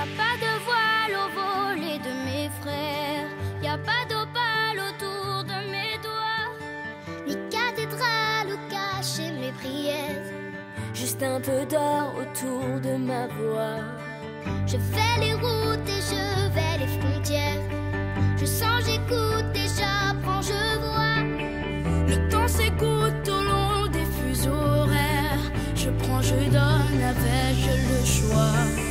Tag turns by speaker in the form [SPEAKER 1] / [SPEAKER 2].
[SPEAKER 1] a pas de voile au volet de mes frères, y a pas d'opale autour de mes doigts, ni cathédrale où cacher mes prières,
[SPEAKER 2] juste un peu d'or autour de ma voix.
[SPEAKER 1] Je fais les routes et je vais les frontières, je sens, j'écoute et j'apprends, je vois.
[SPEAKER 2] Le temps s'écoute au long des fuseaux horaires, je prends, je donne, avais-je le choix?